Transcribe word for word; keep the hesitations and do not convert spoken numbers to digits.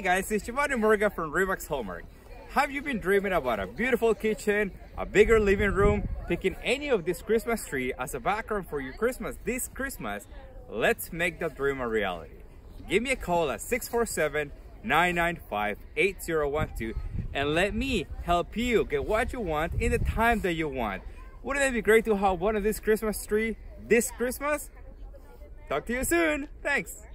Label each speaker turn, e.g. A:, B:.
A: Hey guys, it's Giovanni Murga from Remax Hallmark. Have you been dreaming about a beautiful kitchen, a bigger living room, picking any of this Christmas tree as a background for your Christmas this Christmas? Let's make that dream a reality. Give me a call at six four seven, nine nine five, eight zero one two and let me help you get what you want in the time that you want. Wouldn't it be great to have one of this Christmas tree this Christmas? Talk to you soon. Thanks.